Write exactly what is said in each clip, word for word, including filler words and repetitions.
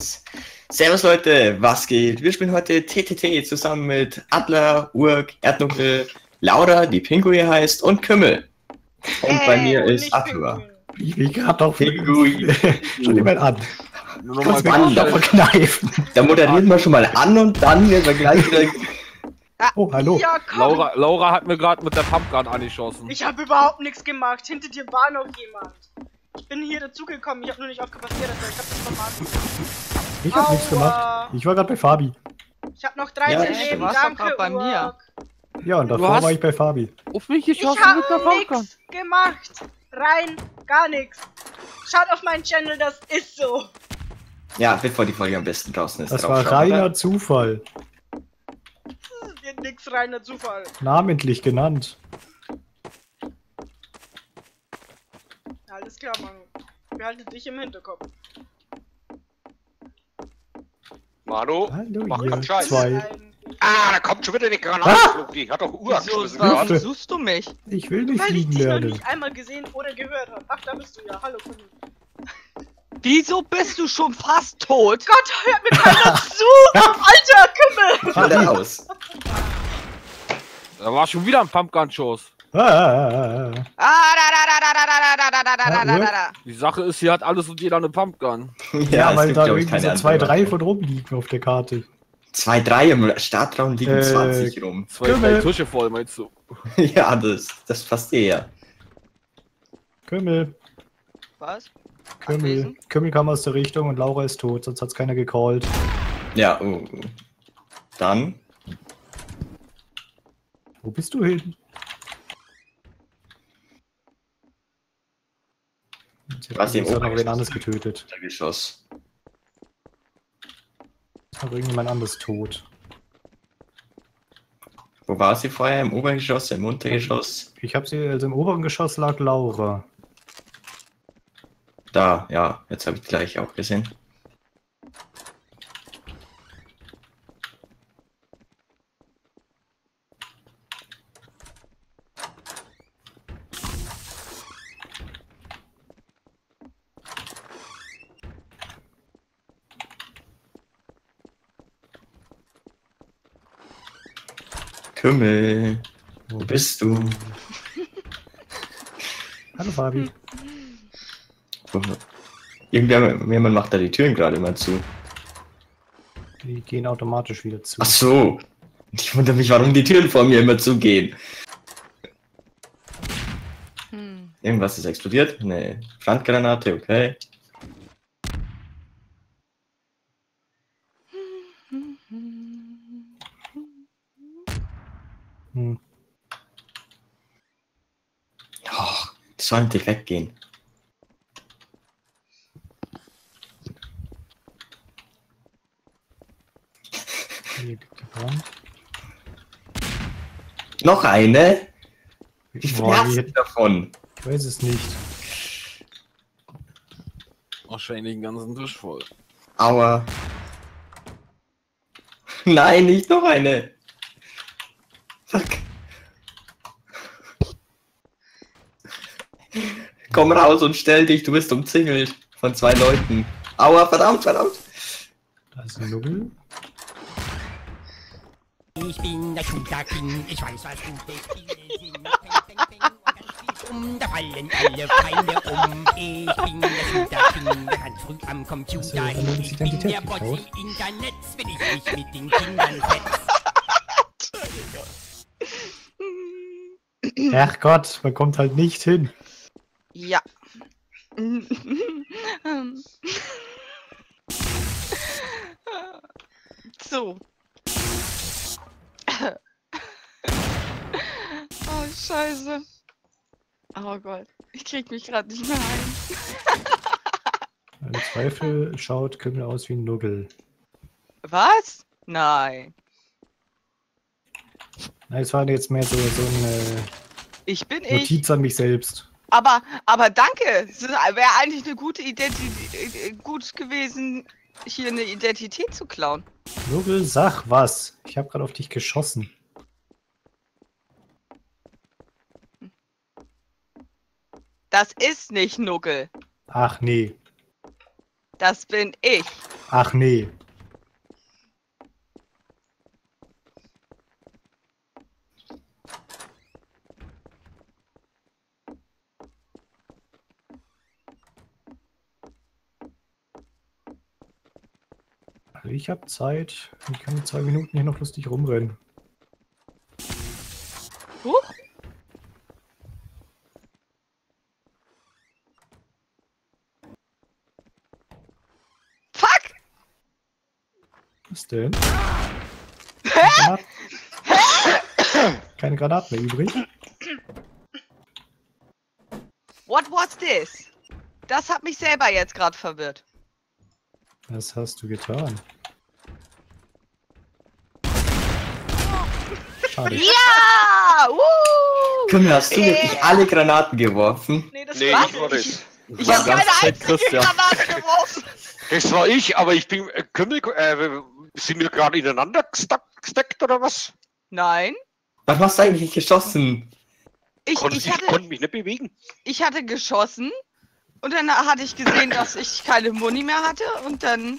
Servus Leute, was geht? Wir spielen heute T T T zusammen mit Adler, Urk, Erdnuckel, Laura, die Pinguin heißt, und Kümmel. Und Ey, bei mir und ist nicht Arthur. Ich will gerade doch Pinguin. schon jemand an. Nur Kannst mal mir an, doch verkneifen. Da moderieren wir schon mal an und dann werden wir gleich wieder... Oh, hallo. Ja, komm. Laura, Laura hat mir gerade mit der Pumpgun angeschossen. Ich habe überhaupt nichts gemacht. Hinter dir war noch jemand. Ich bin hier dazugekommen. Ich habe nur nicht aufgepasst, wer das war. Ich habe das verpasst. Ich hab nichts gemacht. Ich war gerade bei Fabi. Ich habe noch dreizehn Ja, Leben. du warst doch Danke, grad bei mir. Urk. Ja, und davor hast- war ich bei Fabi. Auf mich Ich geschossen mit der habe Pumpgun. nichts gemacht. Rein, gar nichts. Schaut auf meinen Channel, das ist so. Ja, bevor die Folge am besten draußen ist. Das drauf war schauen, reiner oder? Zufall. Wird nix, reiner Zufall. Namentlich genannt. Alles klar, Mann. Behalte dich im Hinterkopf. Manu, Hallo, mach ihr grad Scheiß. zwei. Ah, da kommt schon wieder die Granate. Die hat doch Uhr Wieso, geschmissen warum gerade. suchst du mich? Ich will nicht Weil ich fliegen dich noch lernen. nicht einmal gesehen oder gehört habe. Ach, da bist du ja. Hallo, Kunde. Wieso bist du schon fast tot? Gott, hört mir keiner zu! Alter, Kümmel! Schau da aus. Da war schon wieder ein Pumpgun-Schuss. Ah, ah, ah, ah. Ah, da, da, da, da, da, da, da, da, da, da, da, da. Die Sache ist, hier hat alles und jeder eine Pumpgun. Ja, es weil gibt, da glaub ich, irgendwie keine so zwei, andere drei Waffe. von rumliegen auf der Karte. Zwei, drei im Startraum liegen Äh, zwanzig rum. Zwei, Kümmel. drei Tische voll, meinst du? Ja, das, das passt eher. Kümmel, Was? Kümmel. Anwesend? Kümmel kam aus der Richtung und Laura ist tot, sonst hat's keiner gecallt. Ja, oh. oh. Dann... Wo bist du hin? Was im Ich habe noch wen Obergeschoss? anderes getötet. Der Geschoss. Aber irgendjemand anderes tot. Wo war sie vorher? Im Obergeschoss, im Untergeschoss? Ich habe sie, also im oberen Geschoss lag Laura. Da, ja, jetzt habe ich gleich auch gesehen. Kümmel, Wo wo bist du? Hallo Fabi. Irgendjemand jemand macht da die Türen gerade mal zu. Die gehen automatisch wieder zu. Ach so. Ich wundere mich, warum die Türen vor mir immer zugehen. Hm. Irgendwas ist explodiert? Nee. Pfandgranate, okay. Hm. Oh, die sollen nicht weggehen. Hier gebrannt. Noch eine? Wie viel Boah, hast wie- du davon? Ich weiß es nicht. Wahrscheinlich den ganzen Tisch voll. Aua. Nein, nicht noch eine. Fuck. Komm raus und stell dich, du bist umzingelt von zwei Leuten. Aua, verdammt, verdammt. Da ist ein Nuggel. Ich bin der Shooter King, ich weiß, was gute Spiele sind. Peng, peng, peng und ganz viel um, da fallen alle Feinde um. Ich bin der Shooter King, der ganz früh am Computer Hast du deine ist. Ich bin Identität der Boss geklaut? im Internet, wenn ich mich mit den Kindern fetz. Ach Gott, man kommt halt nicht hin. Ja. So. Oh, Scheiße. Oh Gott. Ich krieg mich gerade nicht mehr ein. Im Zweifel schaut Kümmel aus wie ein Nuggel. Was? Nein. Na, es war jetzt mehr so, so eine Ich bin ich. Notiz an mich selbst. Aber, aber danke. Es wäre eigentlich eine gute Identität, gut gewesen, hier eine Identität zu klauen. Nuggel, sag was. Ich habe gerade auf dich geschossen. Das ist nicht Nuggel. Ach nee. Das bin ich. Ach nee. Ich habe Zeit. Ich kann in zwei Minuten hier noch lustig rumrennen. Huch. Fuck! Was denn? Keine Granaten, Keine Granaten mehr übrig. What was this? Das hat mich selber jetzt gerade verwirrt. Was hast du getan? Schade. Ja! Uh! Kümmel, hast du wirklich alle Granaten geworfen? Nee, das Nee, war ich war das. Ich habe keine Zeit einzige Christian. Granate geworfen. Das war ich, aber ich bin. Äh, Kümmel, äh, sind wir gerade ineinander gestack- gesteckt oder was? Nein. Was hast du eigentlich geschossen? Ich, Konnt, ich, ich hatte, konnte mich nicht bewegen. ich hatte geschossen und dann hatte ich gesehen, dass ich keine Muni mehr hatte und dann...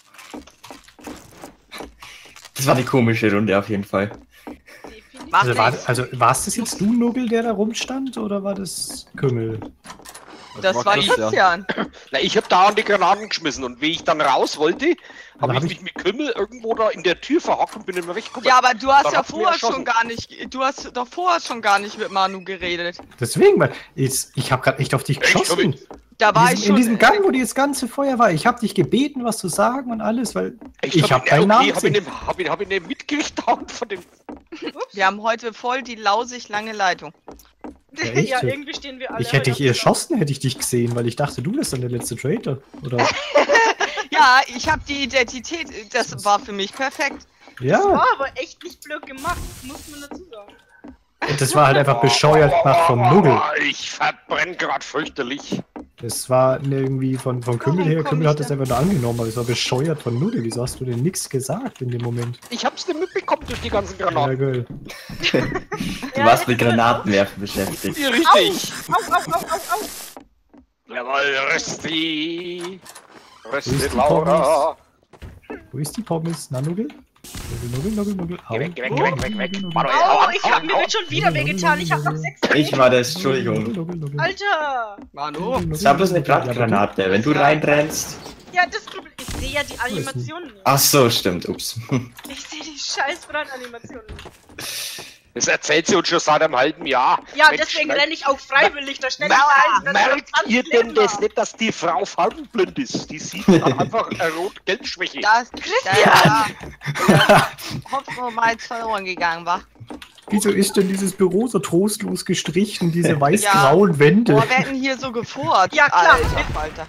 Das war die komische Runde auf jeden Fall. definitiv. Mach Also war, nichts. also war es das jetzt du, Nuggel, der da rumstand, oder war das Kümmel? Das war Christian. Na, ich habe da an die Granaten geschmissen und wie ich dann raus wollte, habe hab ich ich- mich mit Kümmel irgendwo da in der Tür verhockt und bin nicht mehr weggekommen. Ja, aber du hast Dann ja hat's mir vorher erschossen. schon gar nicht... Du hast doch vorher schon gar nicht mit Manu geredet. Deswegen, weil jetzt, ich habe gerade echt auf dich Echt, hab geschossen. ich- Da war in, ich diesem, schon... in diesem Gang, wo das ganze Feuer war. Ich habe dich gebeten, was zu sagen und alles, weil ich, hab habe ihn- deinen Namen okay, hab ihn, gesehen. nicht- hab ihn, hab ihn nicht mitgekriegt da von dem. Wir haben heute voll die lausig lange Leitung. Ja, echt? Ja, irgendwie stehen wir alle. Ich hätte dich heute zusammen. erschossen, hätte ich dich gesehen, weil ich dachte, du bist dann der letzte Traitor. Oder? Ja, ich habe die Identität... Das war für mich perfekt. Ja, War aber echt nicht blöd gemacht, muss man dazu sagen. und das war halt einfach bescheuert gemacht vom Nuggel. Oh, ich verbrenn gerade fürchterlich. Das war irgendwie von, von Kümmel Warum her, komm Kümmel ich hat das denn? einfach nur angenommen, aber es war bescheuert von Nuggel. Wieso hast du denn nichts gesagt in dem Moment? Ich hab's nicht mitbekommen durch die ganzen Ja, Granaten. geil. Du warst mit Granatenwerfen beschäftigt. Ja, richtig. Au, au, au, au, au. Jawohl, Rösti. Wo ist Rösti die Laura. Wo ist die Pommes? Na, Nuggel? Nuggel, Nuggel, Nuggel, Nuggel. Au. Geh weg, geh weg, geh weg, geh weg, weg. Nuggel, Manu, Nuggel, hau Au, ab, ich hau hab ab, mir hau wird schon wieder wehgetan. Ich hab noch sechs. Ich war das, Entschuldigung. Nuggel, Nuggel. Alter! Manu? Das war bloß eine Brandgranate. Wenn du reinrennst. Ja, das Problem. Ich sehe ja die Animationen nicht. Ach so, stimmt, ups. Ich sehe die scheiß Brandanimationen nicht. Das erzählt sie uns schon seit einem halben Jahr. Ja, Mensch, deswegen merkt- renne ich auch freiwillig. Da schnell Mer merkt ihr denn das nicht, dass die Frau farbenblind ist? Die sieht hat einfach eine Rot-Gelb-Schwäche. Das, Christian! Da Hoffnung mal verloren gegangen war. Wieso ist denn dieses Büro so trostlos gestrichen, diese weiß-grauen Wände? Boah, wir hätten hier so gefurzt. Ja, klar. Alter, Alter.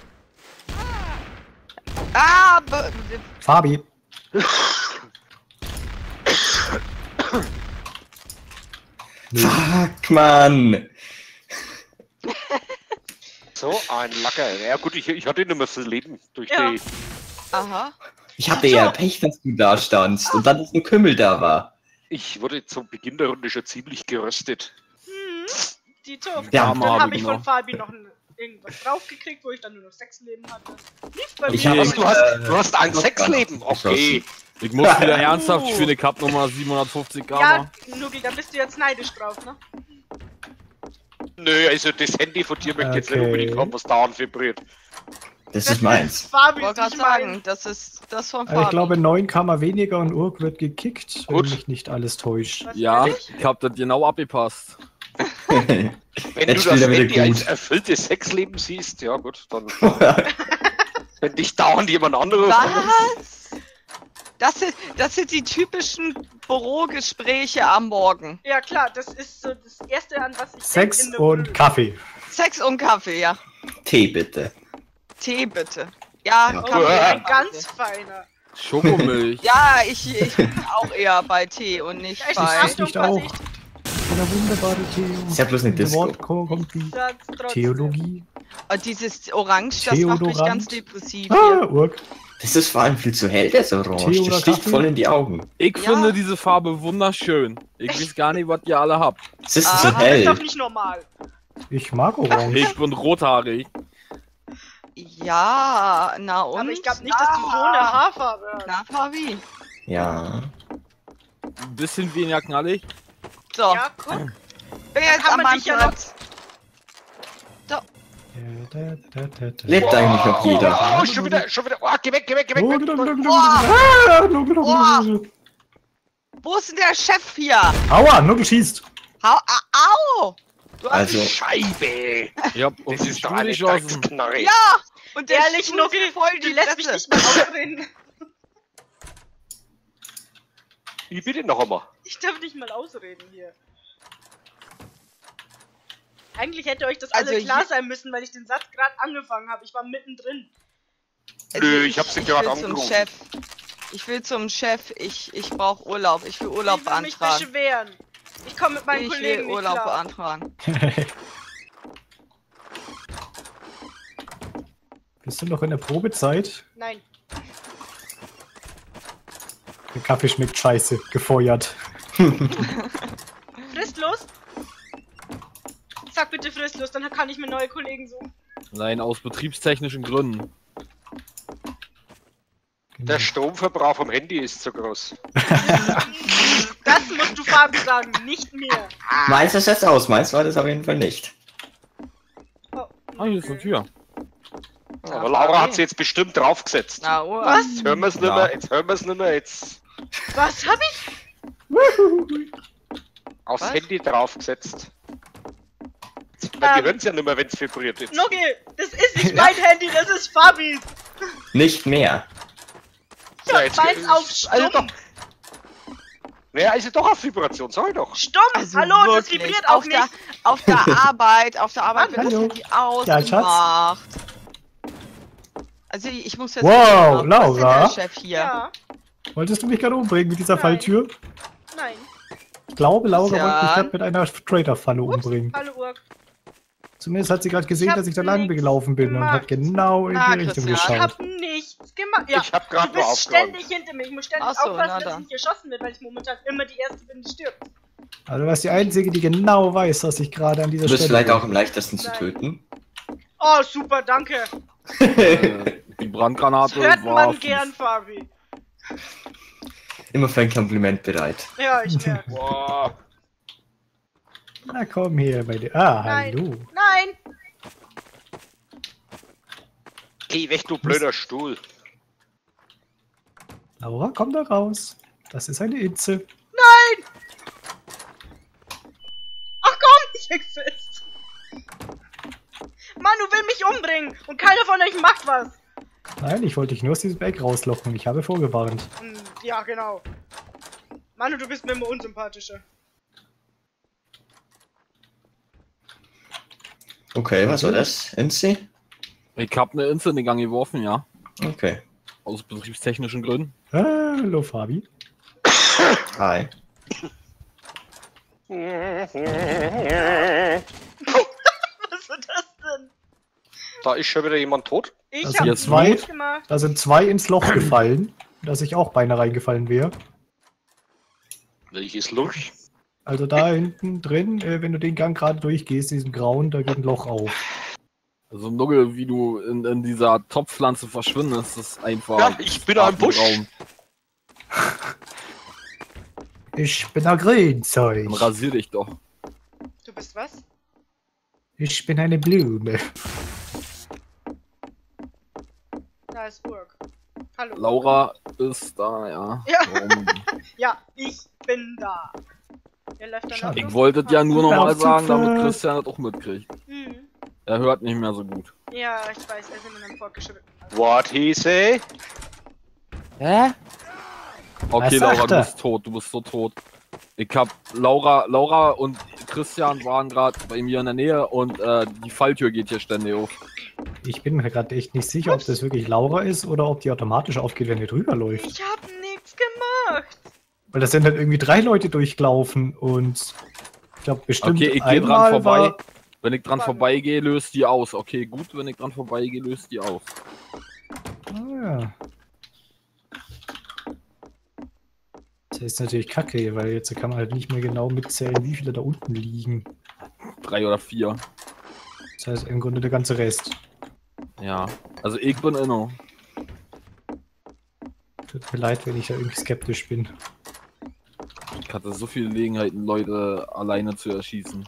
Ah, be- Fabi. Fuck, Mann. So, ein Lacker. Ja gut, ich, ich hatte nicht mehr viel Leben durch Ja. die... aha. Ich hatte ja Pech, dass du da standst und dann, dass ein Kümmel da war. Ich wurde zum Beginn der Runde schon ziemlich geröstet. Hm, die Tür. Ja, Dann Mama, habe ich genau. von Fabi noch ein, irgendwas draufgekriegt, wo ich dann nur noch sechs Leben hatte. Lief bei Ich mir. hab- Was, du hast, äh, du hast ein noch Sexleben? gar nicht Okay. Ich muss wieder ernsthaft für eine Cup Nummer siebenhundertfünfzig Ja, Gamma. Nugi, da bist du jetzt neidisch drauf, ne? Nö, also das Handy von dir möchte ich jetzt nicht Okay. unbedingt haben, was dauernd vibriert. Das ist meins. Fabi Ich wollte ist gerade nicht mein. sagen, das ist das von Also ich Fabi. glaube, neun Kammer weniger und Urk wird gekickt, wenn Gut. mich nicht alles täuscht. Was, Ja, ehrlich? ich hab das genau abgepasst. Wenn Jetzt du das spielt er wieder Handy als gut. erfülltes Sexleben siehst, ja gut, dann... wenn dich dauernd jemand anderes... Was? Das sind, das sind die typischen Bürogespräche am Morgen. Ja klar, das ist so das Erste, an was ich Sex denk in der und Früh. Kaffee. Sex und Kaffee, ja. Tee bitte. Tee bitte. Ja, Ja. Oh, Kaffee. ein und ganz Kaffee. feiner. Schokomilch. Ja, ich, ich bin auch eher bei Tee und nicht Echt? bei... Achtung, Nicht auch. Vorsicht. Der wunderbare Theo. Ist ja bloß eine In der Disco. Wortchor kommt die Satz trotzdem. Theologie. Und dieses Orange, das macht mich Theodorant. ganz depressiv Ah, hier. Urk. Das ist vor allem viel zu hell, das Orange. Tee Das oder sticht Kaffee? voll in die Augen. Ich Ja. finde diese Farbe wunderschön. Ich weiß gar nicht, was ihr alle habt. Es ist Ah, zu Das ist hell. doch nicht normal. Ich mag Orange. Ich bin rothaarig. Ja, na und? Aber ich glaube nicht, dass du so eine Haarfarbe hast. Na, Fabi. Ja. Ein bisschen weniger knallig. So, Ja, guck. bin jetzt kann an man meinem dich ja Platz. Lebt eigentlich noch jeder? Oh, schon wieder, schon wieder. Oh, geh weg, geh weg, geh weg. Oh, weg. genau, genau, genau, genau. Ah, Nuggel. Wo ist denn der Chef hier? Aua, Nuggel schießt. Hau, au! au. Du Also- also, Scheibe. Ich hab auf Das den ist doch Stuhl eine geschossen. Drecksknarre. Ja! Und der Ehrlich, Stuhl Nuggel, ist voll du die lässt mich Fresse. nicht mal ausreden. Wie bitte noch einmal? Ich darf nicht mal ausreden hier. Eigentlich hätte euch das Also alle klar hier- sein müssen, weil ich den Satz gerade angefangen habe. Ich war mittendrin. Nö, ich hab sie gerade will zum angerufen. Chef. Ich will zum Chef. Ich, ich brauche Urlaub. Ich will Urlaub ich will mich beantragen. beschweren. Ich komme mit meinen Ich Kollegen will nicht Urlaub klar. beantragen. Bist du noch in der Probezeit? Nein. Der Kaffee schmeckt scheiße. Gefeuert. Fristlos? Sag bitte fristlos, dann kann ich mir neue Kollegen suchen. Nein, aus betriebstechnischen Gründen. Der Stromverbrauch vom Handy ist zu groß. Das musst du Fabi sagen, nicht mir. Meins ist jetzt aus, meins war das auf jeden Fall nicht. Oh, Ah, hier ist eine Tür. Aber Laura hat sie jetzt bestimmt draufgesetzt. Na, Ur. Was? Jetzt hören wir es nicht Ja. mehr, jetzt hören wir es nicht mehr, jetzt Was hab ich? aufs Was? Handy draufgesetzt. Weil die Ähm. hören es ja nicht mehr, wenn es vibriert jetzt. Nuggel, das ist nicht mein Handy, das ist Fabis. Nicht mehr. Ich Ja, hab jetzt- meins auf stumm. Also doch. Naja, ist ja doch auf Vibration, sag ich doch. Stumm, Also hallo, das wirklich, vibriert auch auf nicht. Der, auf der Arbeit, auf der Arbeit wird das Hallo. Handy ausgemacht. Ja, Also ich muss jetzt... Wow, Was ist denn Laura? der Chef hier? Ja, Wolltest du mich gerade umbringen mit dieser Nein. Falltür? nein. Ich glaube, Laura Ja. wollte mich gerade mit einer Trader-Falle umbringen. Hallo Urk. Zumindest hat sie gerade gesehen, Ich hab dass ich da lang nichts gelaufen bin und hat gemacht. genau in Na, die Richtung Christian. Ich geschaut. hab nichts gemacht. Ja, Ich hab du gerade nur bist aufgeräumt. ständig hinter mir. Ich muss ständig Ach so, na aufpassen, dass ich dann. nicht erschossen werde, weil ich momentan immer die Erste bin, die stirbt. Aber du warst die Einzige, die genau weiß, dass ich gerade an dieser Du bist Stelle vielleicht auch bin. am leichtesten zu Nein. töten. Oh, super, danke. Äh, die Das Brandgranate hört war man fies. gern, Fabi. Immer für ein Kompliment bereit. Ja, ich merke. Boah. Na komm her bei dir. Ah, Nein. hallo. Nein! Geh weg, du blöder Stuhl. Laura, komm da raus. Das ist eine Itze. Nein! Ach komm, ich häng fest. Manu will mich umbringen und keiner von euch macht was. Nein, ich wollte dich nur aus diesem Eck rauslocken. Ich habe vorgewarnt. Hm, ja, genau. Manu, du bist mir immer unsympathischer. Okay, was war das? N C? Ich hab eine Inse in den Gang geworfen, ja. Okay. Aus betriebstechnischen Gründen. Hallo, Fabi. Hi. Was war das denn? Da ist schon wieder jemand tot. Ich Das hab sind nichts zwei. gemacht. Da sind zwei ins Loch gefallen, dass ich auch beinahe reingefallen wäre. Welches Loch? Also da hinten drin, äh, wenn du den Gang gerade durchgehst, diesem Grauen, da geht ein Loch auf. Also Nuggel, wie du in, in dieser Topfpflanze verschwindest, ist einfach... Ja, ich bin am Busch. Raum. Ich bin ein Grünzeug. Dann rasier dich doch. Du bist was? Ich bin eine Blume. Da ist Burg. Hallo. Laura ist da, ja. Ja. Warum? Ja, ich bin da. Wer läuft dann Schade. noch? Ich wollte ja nur noch mal Lauf zu sagen, damit Pferd. Christian das auch mitkriegt. Hm. Er hört nicht mehr so gut. Ja, ich weiß, er ist in einem fortgeschritten. What he say? Hä? Okay, Was Laura, sagt du er? bist tot, du bist so tot. Ich hab Laura, Laura und Christian waren gerade bei mir in der Nähe und äh, die Falltür geht hier ständig auf. Ich bin mir gerade echt nicht sicher, ob das wirklich Laura ist oder ob die automatisch aufgeht, wenn die drüber läuft. Ich hab nichts gemacht. Weil das sind halt irgendwie drei Leute durchgelaufen und ich glaube bestimmt Okay, ich gehe dran einmal vorbei. war... Wenn ich dran Warte. vorbeigehe, löst die aus. Okay, gut, wenn ich dran vorbeigehe, löst die aus. Ah, ja. Das ist natürlich kacke, weil jetzt kann man halt nicht mehr genau mitzählen, wie viele da unten liegen. Drei oder vier. Das heißt im Grunde der ganze Rest. Ja. Also ich bin inno. Tut mir leid, wenn ich da irgendwie skeptisch bin. Ich hatte so viele Gelegenheiten, Leute alleine zu erschießen.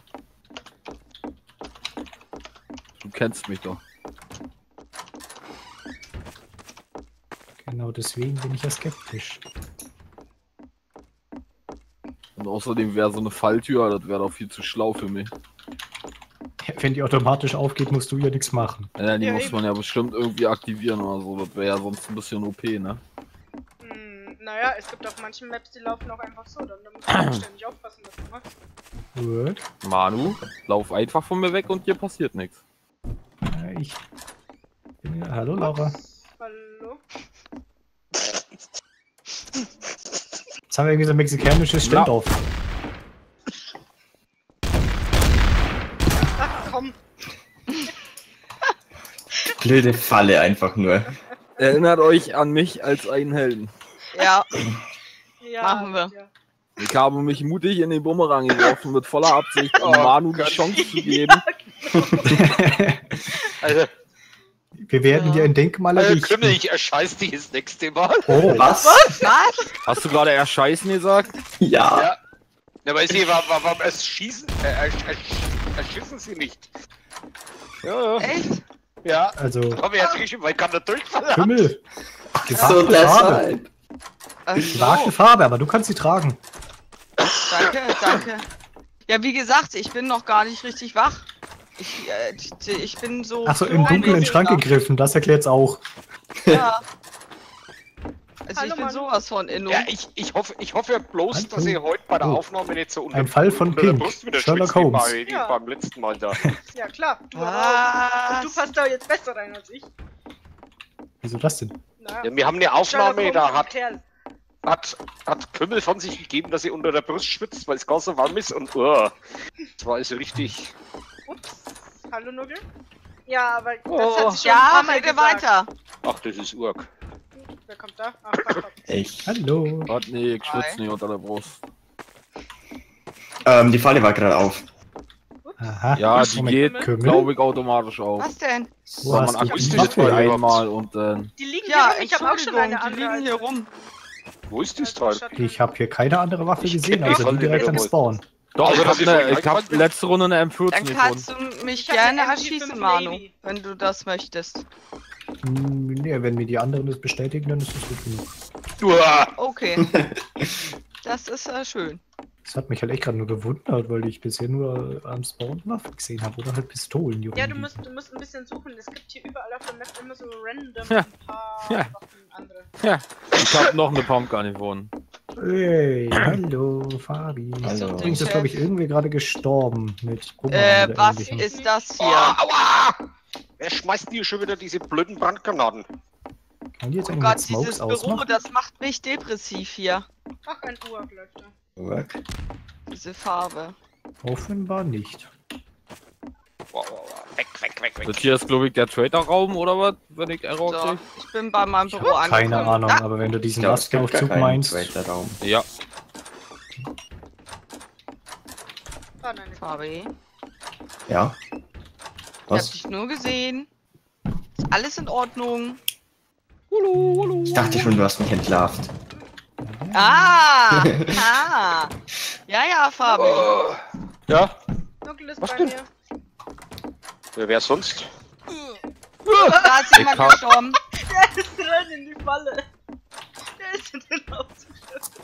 Du kennst mich doch. Genau deswegen bin ich ja skeptisch. Und außerdem wäre so eine Falltür, das wäre doch viel zu schlau für mich. Wenn die automatisch aufgeht, musst du ja nichts machen. Ja, die Ja, muss eben. man ja bestimmt irgendwie aktivieren oder so. Das wäre ja sonst ein bisschen O P, ne? Hm, naja, es gibt auch manche Maps, die laufen auch einfach so. Dann, dann musst du halt ständig aufpassen, was du machst. Gut. Manu, lauf einfach von mir weg und dir passiert nichts. Äh, Ich bin ja... Hallo Laura. Hallo? Jetzt haben wir irgendwie so ein mexikanisches Ja. Standoff. Ach komm. Blöde Falle einfach nur. Erinnert euch an mich als einen Helden. Ja, Ja, Machen wir. Ja. Ich habe mich mutig in den Bumerang geworfen mit voller Absicht, um Manu die Chance zu geben. Also, Wir werden Ja. dir ein Denkmal also errichten. Kümmel, ich erscheiß dich das nächste Mal. Oh, Was? was? Hast du gerade erscheißen gesagt? Ja. Ja. Ja, weil sie, warum, warum erschießen, äh, ersch, ersch, erschießen sie nicht? Ja, ja. Echt? Ja, also hab ich jetzt geschrieben, weil ich kann da durchfallen. Kümmel. So Gewagte Farbe. deshalb. Ach so. Gewagte Farbe, aber du kannst sie tragen. Danke, danke. Ja, wie gesagt, ich bin noch gar nicht richtig wach. Ich, äh, ich, ich bin so... Achso, im Dunkeln in den Schrank gegriffen, das erklärt's auch. Ja. Also Hallo, ich bin Mann. sowas von inno. Ja, ich, ich, hoffe, ich hoffe bloß, Hallo. dass ihr heute bei der Oh. Aufnahme nicht so unter, Ein Fall von unter der Pink. Brust wieder Sherlock schwitzt wie Holmes. bei, wie Ja. beim letzten Mal da. Ja, klar. Du, aber auch. Und du Was? passt da jetzt besser rein als ich. Wieso das denn? Naja. Ja, wir haben eine Aufnahme, Sherlock da Holmes, hat, Kerl. hat, hat Kümmel von sich gegeben, dass sie unter der Brust schwitzt, weil es gar so warm ist und uh, das war also richtig. Ups. Hallo, Nuggel? Ja, aber das Oh. hat sie schon ein Ja, paar Mal rede gesagt. weiter. Ach, das ist Urk. Wer kommt da? Ach, Papa. Ich. Hallo. Gott, nee, ich schwitze nicht unter der Brust. Ähm, die Falle war gerade auf. Aha. Ja, die Moment, geht, Kümmel? glaube ich, automatisch auf. Was denn? Wo Aber hast man du ist die das aktiviert Teil Waffe? überhaupt? einmal und dann... Die liegen Ja, hier rum. Ich habe auch schon Entschuldigung, eine die andere. liegen hier also- rum. Wo ist das also Teil? Ich habe hier keine andere Waffe Ich gesehen, kenn die außer die Falle direkt am nicht. Spawn. Doch, Also, ich dass hab, ich ne, vorhin ich hab reinfand- letzte Runde eine M vierzehn Dann gefunden. kannst du mich Ich hab gerne eine M G fünf erschießen, Manu, Navy. wenn du das möchtest. Hm, nee, wenn mir die anderen das bestätigen, dann ist das gut genug. Uah. Okay. Das ist äh, schön. Das hat mich halt echt gerade nur gewundert, weil ich bisher nur am Spawn Waffen gesehen habe oder halt Pistolen. die Ja, du rumliegen. musst, du musst ein bisschen suchen. Es gibt hier überall auf der Map immer so random Ja. ein paar Ja. Waffen andere. Ja, ich hab noch eine Pumpgun gefunden. Hey, hallo, Fabi. Hallo. Übrigens ist, glaube ich, irgendwie gerade gestorben mit Bumerang Äh, oder was ähnlichem. ist das Oh, hier? aua! Wer schmeißt hier schon wieder diese blöden Brandgranaten? Kann die jetzt Oh eigentlich Gott, mit Smokes dieses Büro, ausmachen? das macht mich depressiv hier. Ach, ein Uhr läuft da. Work. Diese Farbe. Offenbar nicht. Wow, wow, wow. Weg, weg, weg, weg. Das hier ist, glaube ich, der Trader-Raum, oder was? Wenn ich Error So, krieg? ich bin bei meinem Ich Büro habe keine angekommen. Ahnung, Ah, aber wenn du Ich diesen glaube, es gibt gar Lastenaufzug keinen meinst, zweiten Raum. Ja. Ah, nein, ich Fabi, Ja. ich hab Was? dich nur gesehen. Ist alles in Ordnung. Ich dachte schon, du hast mich entlarvt. Ah! ah! Ja, ja, Fabi. Oh. Ja, Nuggel ist Was bei denn? mir. wer wär sonst? Da ist jemand Ich hab- gestorben. Der ist drin in die Falle. Der ist in den Aufzug.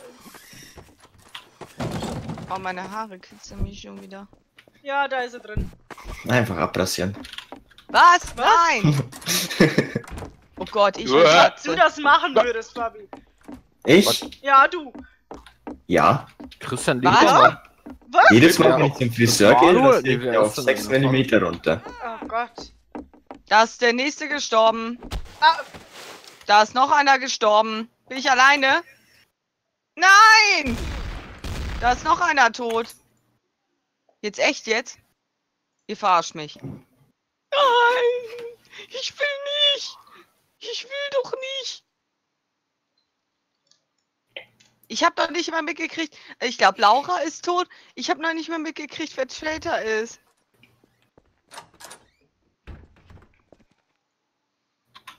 Oh, meine Haare kitzeln mich schon wieder. Ja, da ist er drin. Einfach abrasieren. Was? Nein! Oh Gott, ich Uah. Du Schatze. das machen würdest, Fabi. Ich? Ja, du. Ja. Christian Was? lebt noch. Was? Jedes Mal, Ja. wenn ich zum Friseur Das gehe, war nur- rasiere ich Nee, wer mir ist auf denn sechs denn noch? Millimeter runter. Oh Gott. Da ist der nächste gestorben. Ah, Da ist noch einer gestorben. Bin ich alleine? Nein! Da ist noch einer tot. Jetzt echt jetzt? Ihr verarscht mich. Nein! Ich will nicht! Ich will doch nicht! Ich habe doch nicht mal mitgekriegt. Ich glaube, Laura ist tot. Ich habe noch nicht mal mitgekriegt, wer Traitor ist.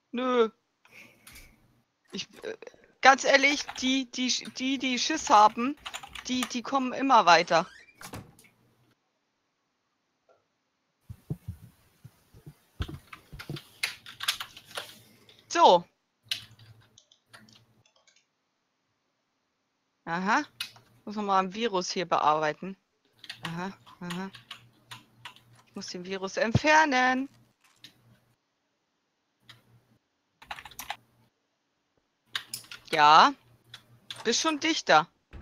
Nö. Ich, äh, ganz ehrlich, die, die, die, die Schiss haben, die, die kommen immer weiter. So. Aha. Muss man mal ein Virus hier bearbeiten. Aha, aha. Ich muss den Virus entfernen. Ja. Bist schon dichter.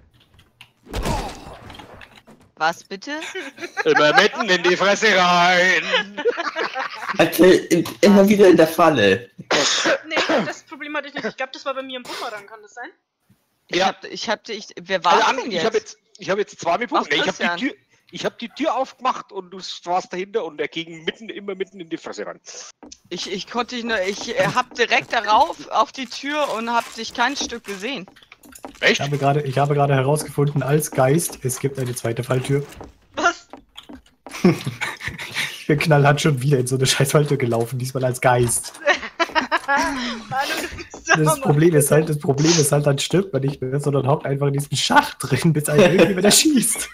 Was bitte? Immer mitten in die Fresse rein. Also, immer wieder in der Falle. Nee, das Problem hatte ich nicht. Ich glaube, das war bei mir im Bumerang, kann das sein? Ich Ja. hab, ich hab, ich, wer war Also, denn Anni, jetzt? ich habe jetzt, ich hab jetzt zwei mit Ach, Punkten. Nee, ich habe Christian. die, Tür- ich hab die Tür aufgemacht und du warst dahinter und er ging mitten, immer mitten in die Fresse rein. Ich, ich konnte dich nur, ich äh, hab direkt darauf auf die Tür und hab dich kein Stück gesehen. Echt? Ich habe gerade, ich habe gerade herausgefunden, als Geist, es gibt eine zweite Falltür. Was? Der Knall hat schon wieder in so eine scheiß Falltür gelaufen, diesmal als Geist. Manu, du bist der Das Hammer. Problem ist halt, das Problem ist halt, dann stirbt man nicht mehr, sondern hockt einfach in diesem Schacht drin, bis einen irgendjemand erschießt.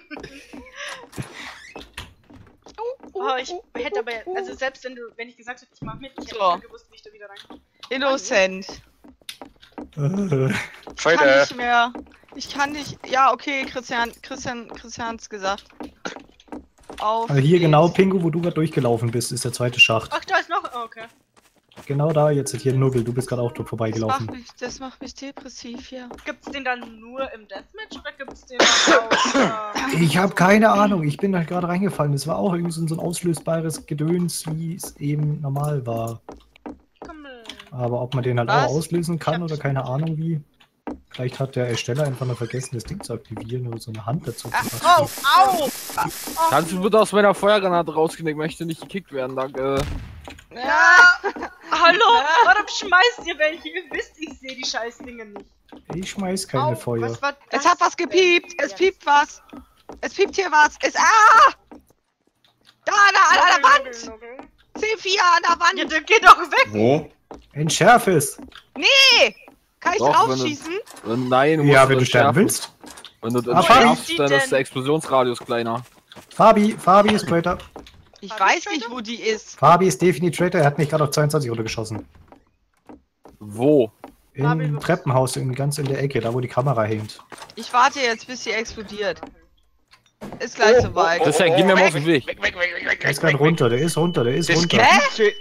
Oh, ich hätte aber, also selbst wenn du, wenn ich gesagt hätte, ich mach mit, ich hätte So. nicht mehr gewusst, wie ich da wieder reinkomme. Innocent. Äh, Ich kann Leute, nicht mehr. Ich kann nicht. Ja, okay, Christian, Christian, Christian's gesagt. Auf Also hier geht's. genau, Pingu, wo du gerade durchgelaufen bist, ist der zweite Schacht. Ach, da ist noch, oh, okay. Genau da, jetzt hier Nuggel, du bist gerade auch dort Das macht, vorbeigelaufen. mich, das macht mich depressiv hier. Gibt's den dann nur im Deathmatch oder gibt's den dann auch, ähm, Ich habe keine Ahnung, ich bin da gerade reingefallen. Es war auch irgendwie so ein auslösbares Gedöns, wie es eben normal war. Kümmel. Aber ob man den halt Was? auch auslösen kann Ich oder hab's keine Ahnung wie. Vielleicht hat der Ersteller einfach nur vergessen, das Ding zu aktivieren oder so eine Hand dazu zu Oh, packen. au! Kannst du bitte aus meiner Feuergranate rausgehen? Ich möchte nicht gekickt werden, danke. Ja! Hallo? Warum schmeißt ihr welche? Ihr wisst, ich sehe die scheiß Dinge nicht. Ich schmeiß keine Au, Feuer. was war Es das hat was denn gepiept. Es jetzt? piept was. Es piept hier was. Es. Ah! Da, da, an der Nuggel, Wand. Nuggel, Nuggel. C vier an der Ja, Wand. dann geh doch weg! Wo? Entschärf es! Nee! Kann ich Doch, wenn du- draufschießen? Äh, Nein, du Ja, musst wenn du das sterben schärfen. willst. Wenn du Ah, das Fabi. schärfst, Die dann ist denn? der Explosionsradius kleiner. Fabi, Fabi ist Traitor. Ich Hab weiß ich nicht, Traitor? wo die ist. Fabi ist definitiv Traitor, er hat mich gerade auf zweiundzwanzig runtergeschossen. Wo? Fabi, Im wo- Treppenhaus, in, ganz in der Ecke, da wo die Kamera hängt. Ich warte jetzt, bis sie explodiert. Ist gleich soweit. Christian, geh mir mal aus dem Weg. Weg, weg, weg, weg, weg, Der ist weg, gerade weg. runter, der ist runter, der ist Das runter. Gebiete.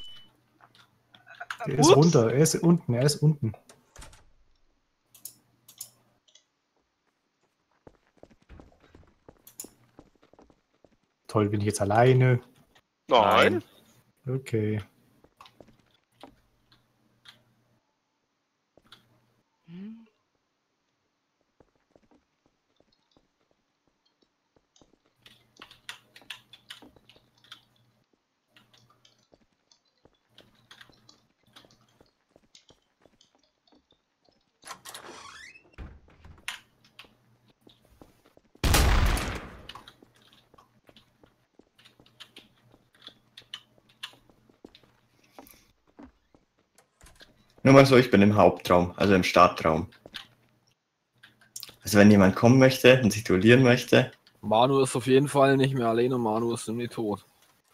Der ist Ups. runter, er ist unten, er ist unten. Toll, bin ich jetzt alleine? Nein. Okay. Nur mal so, ich bin im Hauptraum, also im Startraum. Also wenn jemand kommen möchte und sich duellieren möchte, Manu ist auf jeden Fall nicht mehr alleine, Manu ist nämlich tot.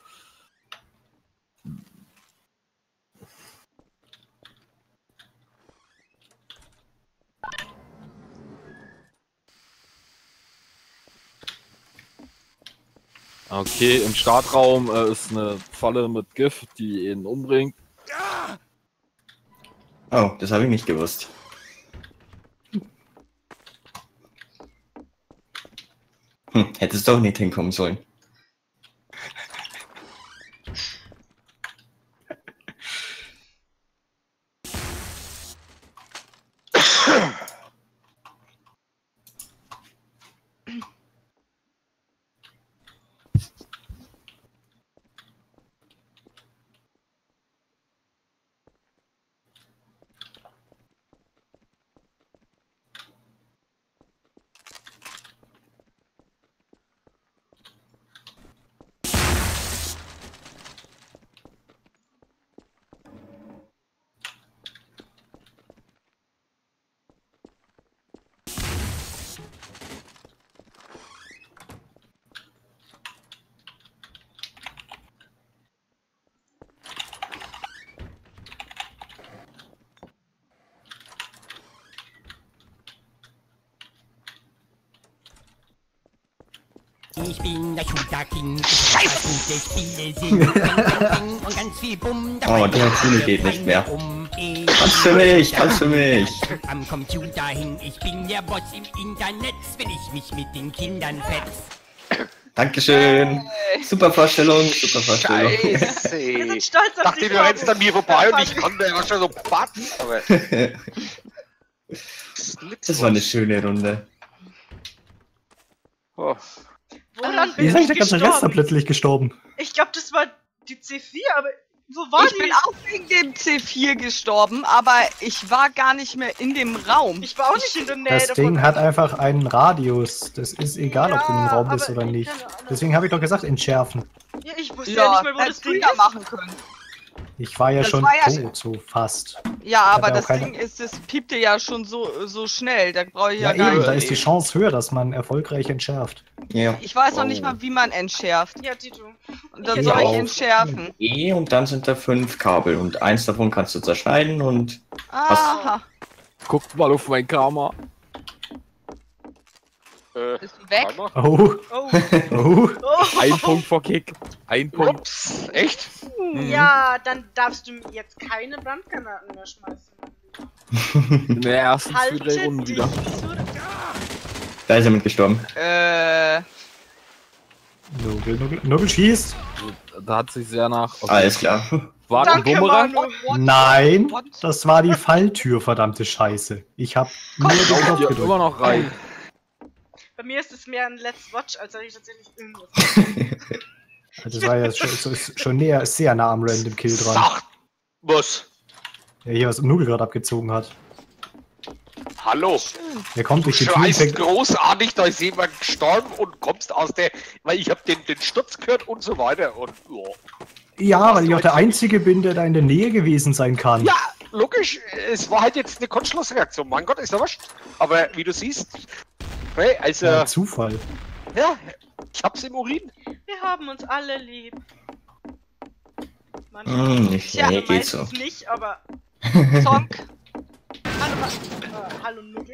Okay, im Startraum äh, ist eine Falle mit Gift, die ihn umbringt. oh, das habe ich nicht gewusst. Hm, hättest doch nicht hinkommen sollen. Ich bin der Shooter King. Ich weiß, was gute Spiele sind. Bang, bang, bang und ganz viel Bumm. Oh, der Tunnel geht nicht mehr. Um. Ich Tanz für mich, tanz für mich. am Computer hing. Ich bin der Boss im Internet, wenn ich mich mit den Kindern fetz. Dankeschön. Super Vorstellung, super Vorstellung. Scheiße. Wir sind stolz auf Dachte, dich, du rennst an mir vorbei und Fabi. ich konnte ja schon so batzen. Aber Das war eine schöne Runde. Oh. Woran Wie bin ist eigentlich ich der ganze Rest da gestorben? plötzlich gestorben? Ich glaube, das war die C vier, aber wo war Ich die? bin auch wegen dem C vier gestorben, aber ich war gar nicht mehr in dem Raum. Ich war auch nicht in der Nähe Das davon. Ding hat einfach einen Radius. Das ist egal, ob du im Ja, Raum bist aber oder nicht. keine Ahnung. Deswegen habe ich doch gesagt, entschärfen. Ja, ich wusste ja, nicht mehr, wo das hättest Ding du ja ist. machen können. Ich war ja Das schon war ja tot, so fast. Ja, hat aber ja auch das keine- Ding ist, das piepte ja schon so, so schnell. Da brauche ich Ja, ja, gar eben, nicht. da ist die Chance höher, dass man erfolgreich entschärft. Ja. Ich weiß noch Oh. nicht mal, wie man entschärft. Ja, Tito. Und dann Ich soll ich auch. entschärfen. E und dann sind da fünf Kabel und eins davon kannst du zerschneiden und Aha. Guckt mal auf mein Karma. Äh, Bist du weg? einmal. Oh, Oh. oh. Oh. Ein Punkt vor Kick. Ein Punkt. Ups, echt? Ja, dann darfst du mir jetzt keine Brandgranaten mehr schmeißen. In der ersten Halte für drei Runden dich wieder. zurück. da ist er mit gestorben. Äh, Nobel, Nobel, Nobel schießt. Da hat sich sehr nach. Okay. Alles klar. War ein Danke, Bumerang? Manu. Nein, What? das war die Falltür, verdammte Scheiße. Ich hab nur den Glaubt Knopf ihr gedrückt. immer noch rein. Bei mir ist es mehr ein Let's Watch, als dass ich tatsächlich irgendwas. Das war ja schon, so- schon näher, sehr nah am Random Kill dran. Sag, was? Ja, hier, was Nubel gerade abgezogen hat. Hallo? Der kommt durch die Tür. Scheiß fängt- großartig, da ist jemand gestorben und kommst aus der, weil ich hab den, den Sturz gehört und so weiter und ja. Ja, weil ich auch der Einzige bin, der da in der Nähe gewesen sein kann. Ja, logisch, es war halt jetzt eine Kurzschlussreaktion, mein Gott, ist ja wurscht. Aber wie du siehst, hey, also, Ja, ja, Zufall. ich hab's im Urin. Wir haben uns alle lieb. Mann, Hm, nicht, Tja, nee, geht so. meistens nicht, aber. Zonk. Hallo, Ma äh, hallo Nuggel.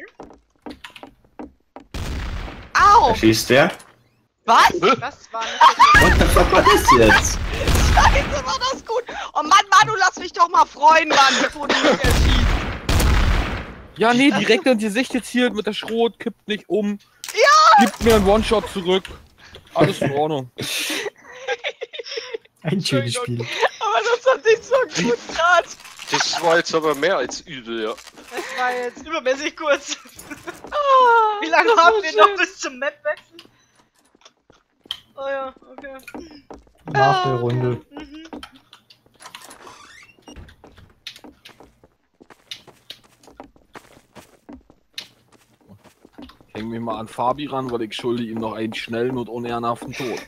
Au! Da schießt der. Was? Das war nicht What the fuck war das jetzt? Scheiße, war das gut. Oh Mann, Manu, lass mich doch mal freuen, Mann, bevor du mich erschießt. Ja, nee, direkt ins Gesicht jetzt hier mit der Schrot, kippt nicht um. Ja! Gibt mir einen One-Shot zurück. Alles in Ordnung. Ein schönes Spiel. Aber das hat sich so gut gerade. Das war jetzt aber mehr als übel, ja. Das war jetzt übermäßig kurz. Ah, Wie lange das haben war wir schön. noch bis zum Mapwechsel? Oh ja, okay. Nach der Runde. Mhm. Häng mich mal an Fabi ran, weil ich schulde ihm noch einen schnellen und unehrenhaften Tod.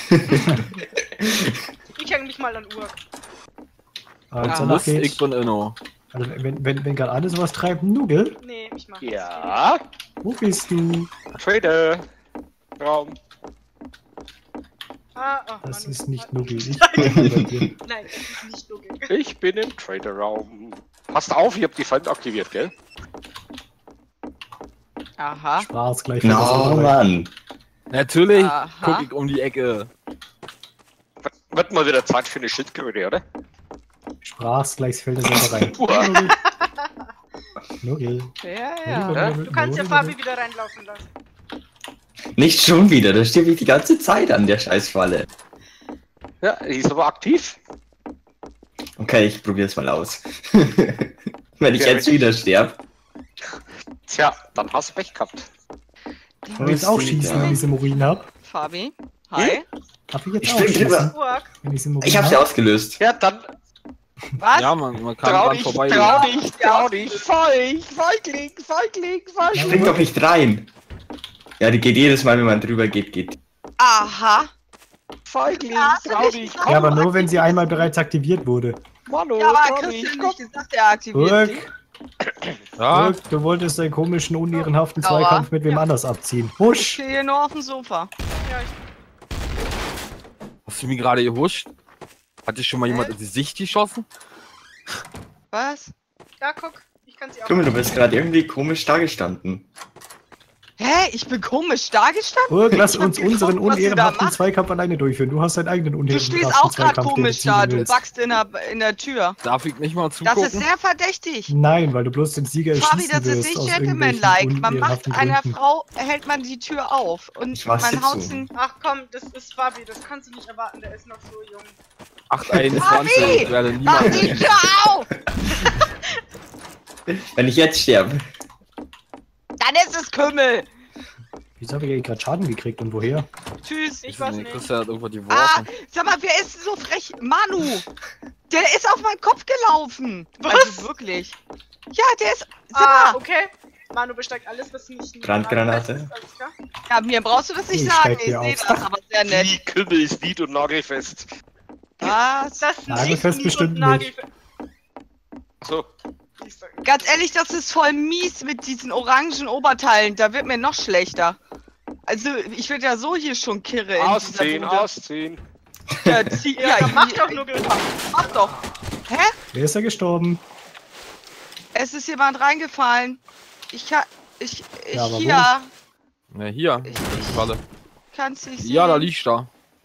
Ich hänge mich mal an Uhr. Also, Muss, nach geht's. ich bin inno. Also wenn, wenn, wenn gerade alles was treibt, Nugel, Nee, ich mach Ja, wo bist du? Trader. Raum. das. Ah, oh, Das Manu. ist nicht Nugel. Ich bin bei dir. Nein, das ist nicht Nuggel. Ich bin im Trader-Raum. Passt auf, ihr habt die Feinde aktiviert, gell? Aha. Spaß gleich für das No, andere. Mann. Natürlich Aha. guck ich um die Ecke. Wird- Wird mal wieder Zeit für eine Schildkröte, oder? Sprach's gleich fällt er selber rein. Uah. Nugel. Ja, Nugel, ja. Ja? Nugel, Du kannst ja Nugel, Fabi wieder reinlaufen lassen. Nicht schon wieder, da stehe ich die ganze Zeit an der Scheißfalle. Ja, die ist aber aktiv. Okay, ich probier's mal aus. Wenn ich Ja, jetzt richtig. wieder sterbe. Tja, dann hast du Pech gehabt. Soll ich jetzt auch schießen, wenn ich sie im Urin hab? Fabi. Hi. Darf ich jetzt Ich auch bin schießen, drüber. Uhr. wenn ich sie im Urin Ich hab's ja hab? ausgelöst. Ja, dann Was? Ja, man, man kann trau dran dich, vorbei. trau dich, trau dich. Feig, Feigling, Feigling, Feigling. Spring doch nicht rein. Ja, die geht jedes Mal, wenn man drüber geht, geht. Aha. Feigling, Ja, hast du trau nicht dich. gesagt? Ja, aber nur wenn sie einmal bereits aktiviert wurde. Manu, Ja, aber trau dich. Christian Komm. hat nicht gesagt, er aktiviert sie. Burg, Ja, Burg, du wolltest deinen komischen, unehrenhaften Aua. Zweikampf mit wem anders abziehen. Ich Husch! stehe hier nur auf dem Sofa. Ja, ich. hast du mir gerade gehuscht? Hat dir schon mal jemand Hä? ins Gesicht geschossen? Was? Da guck. Ich kann sie auch. Kümmel, du bist gerade irgendwie komisch dagestanden. Hä? Ich bin komisch dargestanden? Urk, lass Ich hab uns geguckt, unseren was du da unehrenhaften machst. Zweikampf alleine durchführen. Du hast deinen eigenen Du unehrenhaften stehst auch gerade Zweikampf, den komisch ziehen da, du willst. backst in der, in der Tür. Darf ich nicht mal Das zugucken? ist sehr verdächtig. Nein, weil du bloß den Sieger Fabi, erschießen das ist wirst nicht aus gentlemanlike. irgendwelchen Man macht unehrenhaften einer Gründen. Frau, hält man die Tür auf. Und Ich mach's man jetzt haut so. sie. Ach komm, das ist Fabi, das kannst du nicht erwarten, der ist noch so jung. acht einundzwanzig, Fabi! ich werde Mach niemals. die Tür auf! Wenn ich jetzt sterbe. Dann ist es Kümmel. Wieso habe ich eigentlich gerade Schaden gekriegt und woher? Tschüss. Ich weiß nicht. Christian hat irgendwo die Ah, Worte. sag mal, wer ist so frech? Manu! Der ist auf meinen Kopf gelaufen. Was? Also wirklich. Ja, der ist. Sag Ah, mal, okay. Manu besteigt alles, was nicht... Brandgranate. Ist, alles klar. ja, mir brauchst du das nicht Ich sagen. steig Ich dir sehe auf. das, aber sehr nett. Die Kümmel ist nied- und nagelfest. Was? Das ist Nagelfest nicht bestimmt und nicht. Nagelfest. So. Ganz ehrlich, das ist voll mies mit diesen orangen Oberteilen. Da wird mir noch schlechter. Also, ich werde ja so hier schon kirre. in Ausziehen, dieser Bude. ausziehen. Ja, zieh, Ja, ja, dann mach ich- doch nur Glück. Mach doch. Hä? Wer ist da gestorben? Es ist jemand reingefallen. Ich kann. Ich. Ich Ja, aber wo? hier. Na hier, Ich, die ich Falle. kann's nicht sehen. Ja, da liegt da.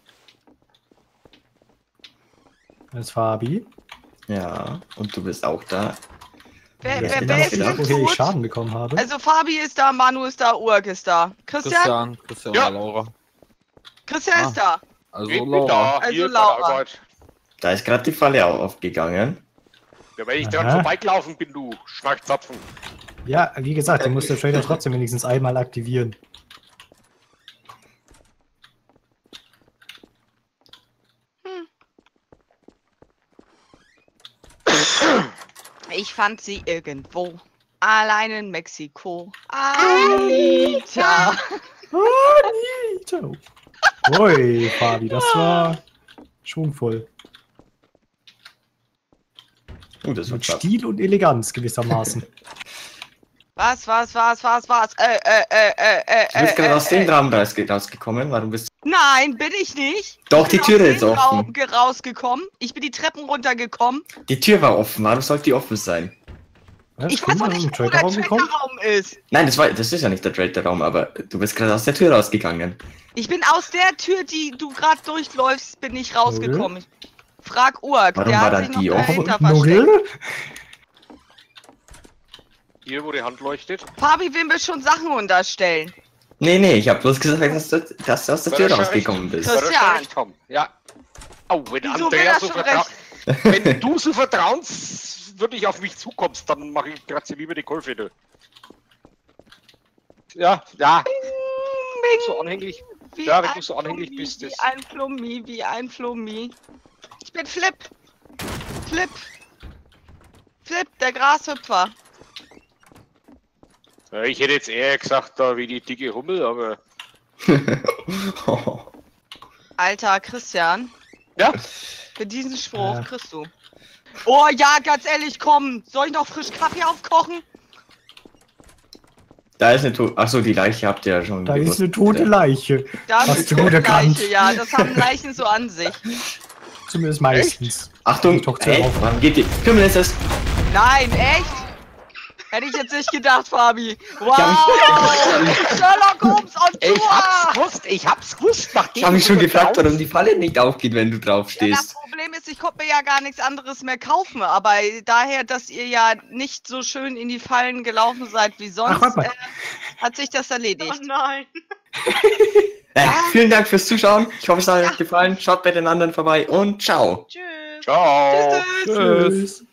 Das ist Fabi. Ja, und du bist auch da. Wer, Wer wer, ist wer ist denn denn Woher ich tot? Schaden bekommen habe. Also Fabi ist da, Manu ist da, Urk ist da. Christian? Christian, Christian Ja. oder Laura. Christian Ah. ist da. Also Bin Laura. da, Also hier bei Laura. der Arbeit. Da ist gerade die Falle au- aufgegangen. Ja, wenn ich Aha. dran vorbeigelaufen bin, du Schnarchzapfen. Ja, wie gesagt, den muss der Trader trotzdem wenigstens einmal aktivieren. Ich fand sie irgendwo. Allein in Mexiko. Alter. Ciao. Ui, Fabi, das war schwungvoll. Oh, das wird Mit knapp. Stil und Eleganz gewissermaßen. Was, was, was, was, was? Äh, äh, äh, äh, äh, Du bist gerade äh, aus dem äh. Raum rausge rausgekommen. Warum bist du... Nein, bin ich nicht. Doch, Ich die bin Tür aus ist dem Raum offen. ge- rausgekommen. Ich bin die Treppen runtergekommen. Die Tür war offen. Warum sollte die offen sein? Was? Ich weiß auch Kinder nicht, im wo der Traderraum gekommen? Traderraum ist. Nein, das, war, das ist ja nicht der Trader-Raum, aber du bist gerade aus der Tür rausgegangen. Ich bin aus der Tür, die du gerade durchläufst, bin ich rausgekommen. Frag Urk, Warum der war hat dann sich noch die offen? dahinter versteckt. Nogel? Hier, wo die Hand leuchtet. Fabi will mir schon Sachen unterstellen. Nee, nee, ich habe bloß gesagt, dass du, dass du aus der Soll Tür er schon rausgekommen bist. Das- Soll er Christian. schon recht haben? Ja. Oh, wenn Wieso will Andrea er so schon vertraut. Wenn du so vertrauenswürdig auf mich zukommst, dann mache ich gerade lieber die Kolfede. Ja, ja. So anhänglich. Wie Ja, wenn ein du so anhänglich Flummi, bist, Wie das- ein Flummi, wie ein Flummi. Ich bin Flip. Flip. Flip, der Grashüpfer. Ja, ich hätte jetzt eher gesagt, da wie die dicke Hummel, aber. Alter, Christian. Ja. Für diesen Spruch Ja. kriegst du. Oh ja, ganz ehrlich, komm. Soll ich noch frisch Kaffee aufkochen? Da ist eine Tote. Achso, die Leiche habt ihr ja schon Da gewusst. ist eine tote Leiche. Da Hast ist du eine gut erkannt. Leiche, ja, das haben Leichen so an sich. Zumindest meistens. Achtung, Doch zu ey, auf. wann geht die? Kümmel ist es. Nein, echt? Hätte ich jetzt nicht gedacht, Fabi. Wow! Ja, Sherlock Holmes on Ich hab's Tour! gewusst, ich hab's gewusst, nachdem Ich habe mich du schon so gefragt, vertraut- warum die Falle nicht aufgeht, wenn du drauf Ja, das stehst. Problem ist, ich konnte mir ja gar nichts anderes mehr kaufen, aber daher, dass ihr ja nicht so schön in die Fallen gelaufen seid wie sonst, Ach, warte mal. äh, hat sich das Oh erledigt. nein. Äh, vielen Dank fürs Zuschauen. Ich hoffe, es hat euch gefallen. Schaut bei den anderen vorbei und ciao. Tschüss. Ciao. Tschüss. Tschüss.